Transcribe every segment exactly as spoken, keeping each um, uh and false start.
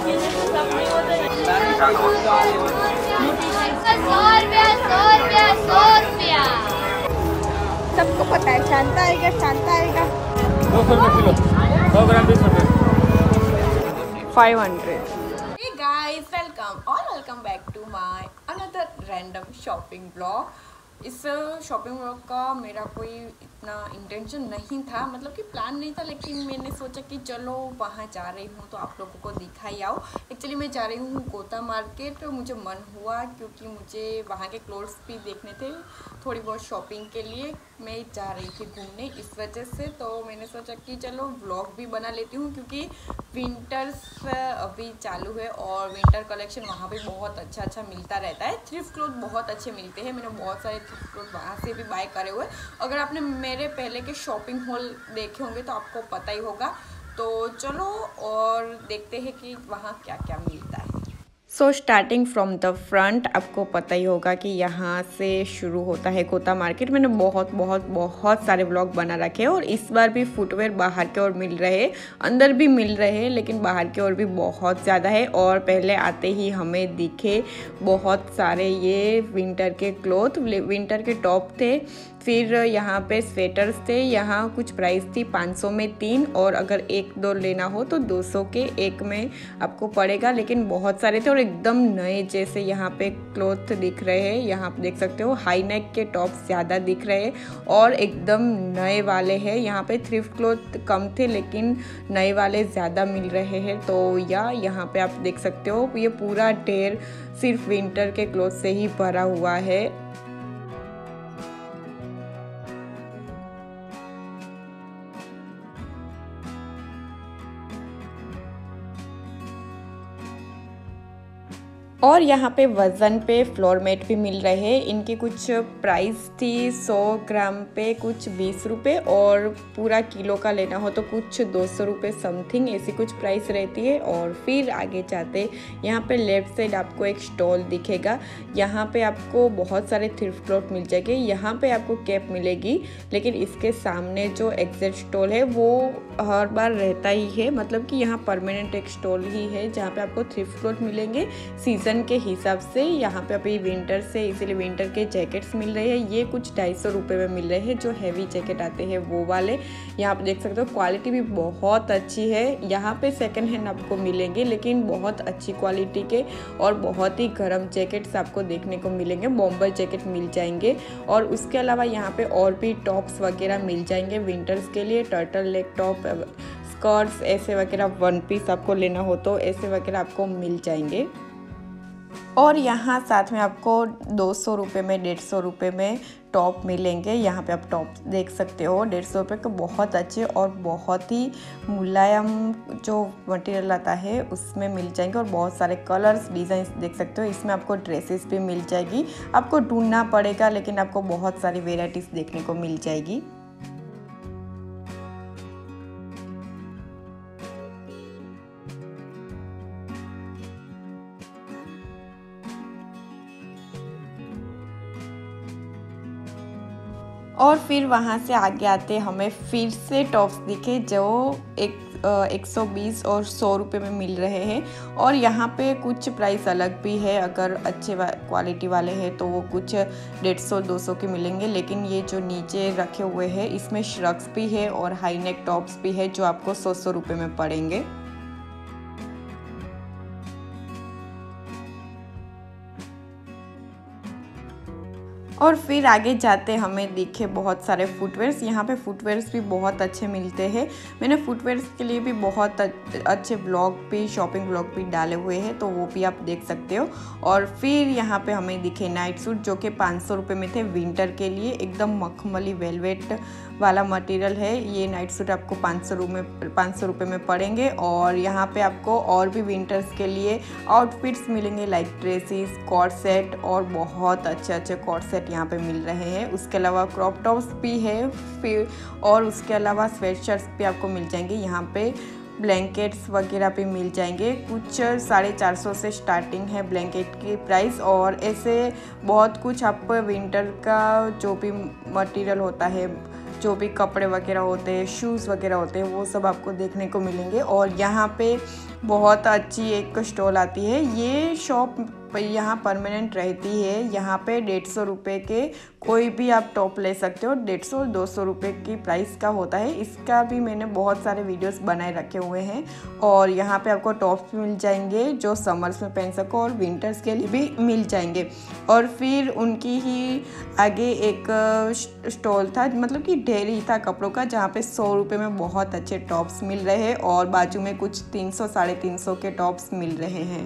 सबको पता है शांता आएगा, शांता आएगा। दो सौ रुपये किलो, सौ ग्राम बीस रुपये। Five hundred. Hey guys, welcome or welcome back to my another random shopping vlog। इस शॉपिंग व्लॉग का मेरा कोई इतना इंटेंशन नहीं था, मतलब कि प्लान नहीं था, लेकिन मैंने सोचा कि चलो वहाँ जा रही हूँ तो आप लोगों को दिखाई आओ। एक्चुअली मैं जा रही हूँ गोता मार्केट, मुझे मन हुआ क्योंकि मुझे वहाँ के क्लोथ्स भी देखने थे, थोड़ी बहुत शॉपिंग के लिए मैं जा रही थी घूमने, इस वजह से तो मैंने सोचा कि चलो व्लॉग भी बना लेती हूँ क्योंकि विंटर्स अभी चालू है और विंटर कलेक्शन वहाँ भी बहुत अच्छा अच्छा मिलता रहता है। थ्रिफ्ट क्लोथ बहुत अच्छे मिलते हैं, मैंने बहुत सारे थ्रिफ्ट क्लोथ वहाँ से भी बाय करे हुए। अगर आपने मेरे पहले के शॉपिंग हॉल देखे होंगे तो आपको पता ही होगा। तो चलो और देखते हैं कि वहाँ क्या क्या मिलता है। So starting from the front, आपको पता ही होगा कि यहाँ से शुरू होता है गोता मार्केट। मैंने बहुत बहुत बहुत सारे व्लॉग बना रखे हैं और इस बार भी फुटवेयर बाहर के ओर मिल रहे हैं, अंदर भी मिल रहे हैं, लेकिन बाहर के ओर भी बहुत ज़्यादा है। और पहले आते ही हमें दिखे बहुत सारे ये विंटर के क्लोथ, विंटर के टॉप थे, फिर यहाँ पे स्वेटर्स थे। यहाँ कुछ प्राइस थी पाँच सौ में तीन, और अगर एक दो लेना हो तो दो सौ के एक में आपको पड़ेगा, लेकिन बहुत सारे थे और एकदम नए जैसे यहाँ पे क्लोथ दिख रहे हैं। यहाँ पे देख सकते हो हाई नेक के टॉप ज़्यादा दिख रहे हैं और एकदम नए वाले हैं। यहाँ पे थ्रिफ्ट क्लोथ कम थे लेकिन नए वाले ज़्यादा मिल रहे हैं। तो या यहाँ पे आप देख सकते हो ये पूरा ढेर सिर्फ विंटर के क्लोथ से ही भरा हुआ है। और यहाँ पे वज़न पे फ्लोर मैट भी मिल रहे हैं। इनकी कुछ प्राइस थी सौ ग्राम पे कुछ बीस रुपये, और पूरा किलो का लेना हो तो कुछ दो सौ रुपये समथिंग ऐसी कुछ प्राइस रहती है। और फिर आगे जाते यहाँ पे लेफ्ट साइड आपको एक स्टॉल दिखेगा, यहाँ पे आपको बहुत सारे थ्रिफ्ट क्लॉथ मिल जाएंगे। यहाँ पे आपको कैप मिलेगी, लेकिन इसके सामने जो एग्जैक्ट स्टॉल है वो हर बार रहता ही है, मतलब कि यहाँ परमानेंट एक स्टॉल ही है जहाँ पे आपको थ्रिफ्ट क्लॉथ मिलेंगे सीजन के हिसाब से। यहाँ पे अभी विंटर से इसीलिए विंटर के जैकेट्स मिल रहे हैं। ये कुछ ढाई सौ रुपये में मिल रहे हैं, जो हैवी जैकेट आते हैं वो वाले। यहाँ पे देख सकते हो क्वालिटी भी बहुत अच्छी है। यहाँ पे सेकंड हैंड आपको मिलेंगे, लेकिन बहुत अच्छी क्वालिटी के और बहुत ही गर्म जैकेट्स आपको देखने को मिलेंगे। बॉम्बर जैकेट मिल जाएंगे, और उसके अलावा यहाँ पे और भी टॉप्स वगैरह मिल जाएंगे विंटर्स के लिए। टर्टल नेक टॉप, स्कर्ट्स ऐसे वगैरह, वन पीस आपको लेना हो तो ऐसे वगैरह आपको मिल जाएंगे। और यहाँ साथ में आपको दो सौ रुपये में, डेढ़ सौ रुपये में टॉप मिलेंगे। यहाँ पे आप टॉप देख सकते हो, डेढ़ सौ रुपये के बहुत अच्छे और बहुत ही मुलायम जो मटेरियल आता है उसमें मिल जाएंगे। और बहुत सारे कलर्स, डिज़ाइंस देख सकते हो। इसमें आपको ड्रेसेस भी मिल जाएगी, आपको ढूंढना पड़ेगा, लेकिन आपको बहुत सारी वेराइटीज़ देखने को मिल जाएगी। और फिर वहाँ से आगे आते हमें फिर से टॉप्स दिखे जो एक एक सौ बीस और सौ रुपये में मिल रहे हैं। और यहाँ पे कुछ प्राइस अलग भी है, अगर अच्छे वा, क्वालिटी वाले हैं तो वो कुछ डेढ़ सौ दो सौ के मिलेंगे। लेकिन ये जो नीचे रखे हुए हैं इसमें श्रग्स भी है और हाई नेक टॉप्स भी है जो आपको सौ सौ रुपये में पड़ेंगे। और फिर आगे जाते हमें दिखे बहुत सारे फुटवेयर्स। यहाँ पे फुटवेयर्स भी बहुत अच्छे मिलते हैं। मैंने फुटवेयर्स के लिए भी बहुत अच्छे ब्लॉग भी, शॉपिंग ब्लॉग भी डाले हुए हैं, तो वो भी आप देख सकते हो। और फिर यहाँ पे हमें दिखे नाइट सूट जो कि पाँच सौ रुपये में थे विंटर के लिए। एकदम मखमली वेलवेट वाला मटेरियल है। ये नाइट सूट आपको पाँच सौ रुपये में पाँच सौ रुपये में पड़ेंगे। और यहाँ पे आपको और भी विंटर्स के लिए आउटफिट्स मिलेंगे, लाइक ड्रेसेस, कॉर्ड सेट, और बहुत अच्छे अच्छे कॉर्ड सेट यहाँ पे मिल रहे हैं। उसके अलावा क्रॉप टॉप्स भी है, फिर और उसके अलावा स्वेट शर्ट्स भी आपको मिल जाएंगे। यहाँ पे ब्लैंकेट्स वगैरह भी मिल जाएंगे। कुछ साढ़े चार सौ से स्टार्टिंग है ब्लैंकेट की प्राइस। और ऐसे बहुत कुछ आप विंटर का जो भी मटेरियल होता है, जो भी कपड़े वगैरह होते हैं, शूज़ वगैरह होते हैं, वो सब आपको देखने को मिलेंगे। और यहाँ पे बहुत अच्छी एक स्टॉल आती है। ये शॉप यहाँ परमानेंट रहती है। यहाँ पे डेढ़ सौ रुपये के कोई भी आप टॉप ले सकते हो। डेढ़ सौ दो सौ रुपये की प्राइस का होता है। इसका भी मैंने बहुत सारे वीडियोस बनाए रखे हुए हैं। और यहाँ पे आपको टॉप्स मिल जाएंगे जो समर्स में पहन सको और विंटर्स के लिए भी मिल जाएंगे। और फिर उनकी ही आगे एक स्टॉल था, मतलब कि ढेरी था कपड़ों का, जहाँ पे सौ रुपये में बहुत अच्छे टॉप्स मिल रहे हैं और बाजू में कुछ तीन सौ साढ़े तीन सौ के टॉप्स मिल रहे हैं।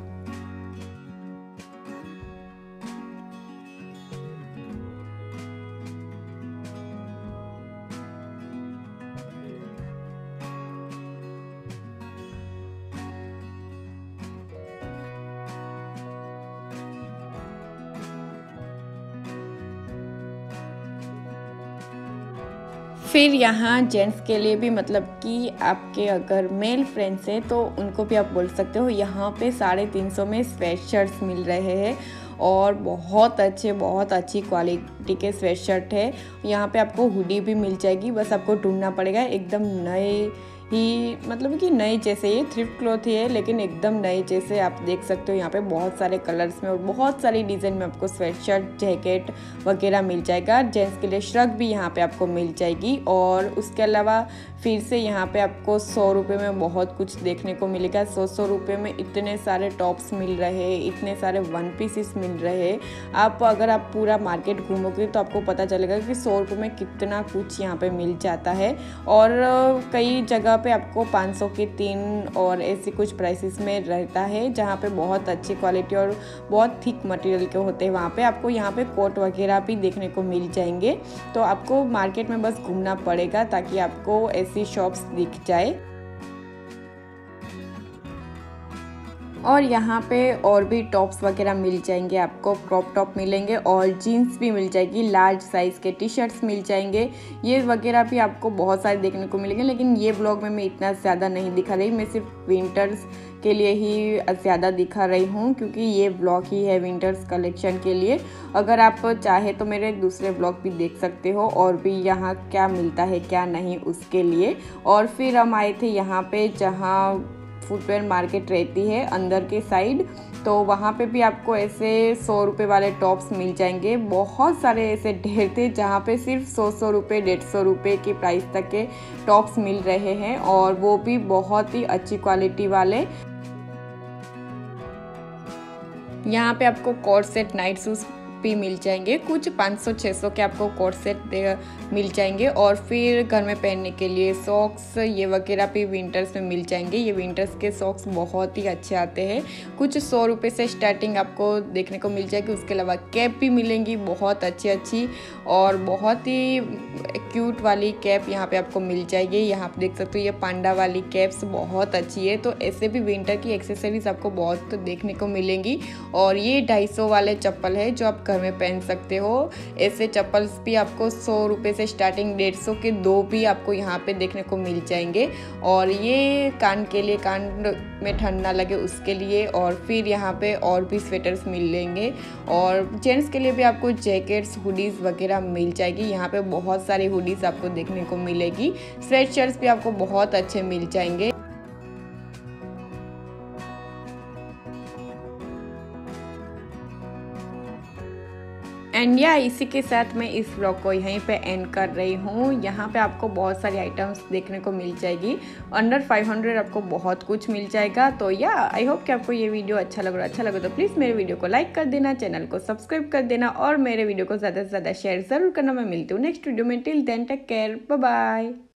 फिर यहाँ जेंट्स के लिए भी, मतलब कि आपके अगर मेल फ्रेंड्स हैं तो उनको भी आप बोल सकते हो। यहाँ पे साढ़े तीन सौ में स्वेट शर्ट्स मिल रहे हैं और बहुत अच्छे बहुत अच्छी क्वालिटी के स्वेट शर्ट है। यहाँ पे आपको हुडी भी मिल जाएगी, बस आपको ढूंढना पड़ेगा। एकदम नए ही, मतलब कि नए जैसे, ये थ्रिफ्ट क्लॉथ ही है लेकिन एकदम नए जैसे आप देख सकते हो। यहाँ पे बहुत सारे कलर्स में और बहुत सारी डिज़ाइन में आपको स्वेट शर्ट जैकेट वगैरह मिल जाएगा। जेंट्स के लिए श्रग भी यहाँ पे आपको मिल जाएगी। और उसके अलावा फिर से यहाँ पे आपको सौ रुपये में बहुत कुछ देखने को मिलेगा। सौ सौ रुपये में इतने सारे टॉप्स मिल रहे हैं, इतने सारे वन पीसेस मिल रहे हैं। आप अगर आप पूरा मार्केट घूमोगे तो आपको पता चलेगा कि सौ रुपये में कितना कुछ यहाँ पे मिल जाता है। और कई जगह पे आपको पाँच सौ के तीन और ऐसी कुछ प्राइसेस में रहता है, जहाँ पे बहुत अच्छी क्वालिटी और बहुत थिक मटेरियल के होते हैं। वहाँ पे आपको यहाँ पे कोट वगैरह भी देखने को मिल जाएंगे। तो आपको मार्केट में बस घूमना पड़ेगा ताकि आपको ऐसी शॉप्स दिख जाए। और यहाँ पे और भी टॉप्स वगैरह मिल जाएंगे, आपको क्रॉप टॉप मिलेंगे और जीन्स भी मिल जाएगी। लार्ज साइज़ के टी शर्ट्स मिल जाएंगे, ये वगैरह भी आपको बहुत सारे देखने को मिलेंगे। लेकिन ये ब्लॉग में मैं इतना ज़्यादा नहीं दिखा रही, मैं सिर्फ विंटर्स के लिए ही ज़्यादा दिखा रही हूँ क्योंकि ये ब्लॉग ही है विंटर्स कलेक्शन के लिए। अगर आप चाहे तो मेरे दूसरे ब्लॉग भी देख सकते हो और भी यहाँ क्या मिलता है क्या नहीं उसके लिए। और फिर हम आए थे यहाँ पे जहाँ फुटवेयर मार्केट रहती है अंदर के साइड, तो वहाँ पे भी आपको ऐसे सौ रुपये वाले टॉप्स मिल जाएंगे। बहुत सारे ऐसे ढेर थे जहाँ पे सिर्फ सौ सौ रुपये डेढ़ सौ रुपये की प्राइस तक के टॉप्स मिल रहे हैं और वो भी बहुत ही अच्छी क्वालिटी वाले। यहाँ पे आपको कोट सेट नाइट शूज़ भी मिल जाएंगे, कुछ पाँच सौ छह सौ के आपको कोट सेट मिल जाएंगे। और फिर घर में पहनने के लिए सॉक्स ये वगैरह भी विंटर्स में मिल जाएंगे। ये विंटर्स के सॉक्स बहुत ही अच्छे आते हैं, कुछ सौ रुपये से स्टार्टिंग आपको देखने को मिल जाएगी। उसके अलावा कैप भी मिलेंगी बहुत अच्छी अच्छी और बहुत ही क्यूट वाली कैप यहाँ पे आपको मिल जाएगी। यहाँ पे देख सकते हो ये पांडा वाली कैप्स बहुत अच्छी है। तो ऐसे भी विंटर की एक्सेसरीज आपको बहुत देखने को मिलेंगी। और ये ढाई सौ वाले चप्पल है जो आप घर में पहन सकते हो। ऐसे चप्पल्स भी आपको सौ रुपये से स्टार्टिंग डेढ़ सौ के दो भी आपको यहाँ पे देखने को मिल जाएंगे। और ये कान के लिए, कान में ठंड ना लगे उसके लिए। और फिर यहाँ पे और भी स्वेटर्स मिलेंगे और जेंट्स के लिए भी आपको जैकेट्स हुडीज़ वगैरह मिल जाएगी। यहाँ पे बहुत सारी हुडीज़ आपको देखने को मिलेगी। स्वेट शर्ट्स भी आपको बहुत अच्छे मिल जाएंगे। एंड या इसी के साथ मैं इस ब्लॉग को यहीं पे एंड कर रही हूँ। यहाँ पे आपको बहुत सारी आइटम्स देखने को मिल जाएगी। अंडर फाइव हंड्रेड आपको बहुत कुछ मिल जाएगा। तो या आई होप कि आपको ये वीडियो अच्छा लग रहा अच्छा लगे तो प्लीज़ मेरे वीडियो को लाइक कर देना, चैनल को सब्सक्राइब कर देना और मेरे वीडियो को ज़्यादा से ज़्यादा शेयर ज़रूर करना। मैं मिलती हूँ नेक्स्ट वीडियो में। Till then take care, bye bye.